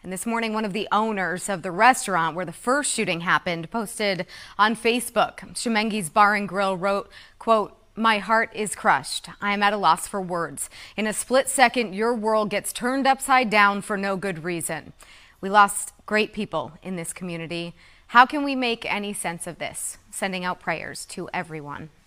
And this morning, one of the owners of the restaurant where the first shooting happened posted on Facebook. Shemengi's Bar and Grill wrote, quote, "My heart is crushed. I am at a loss for words. In a split second, your world gets turned upside down for no good reason. We lost great people in this community. How can we make any sense of this? Sending out prayers to everyone."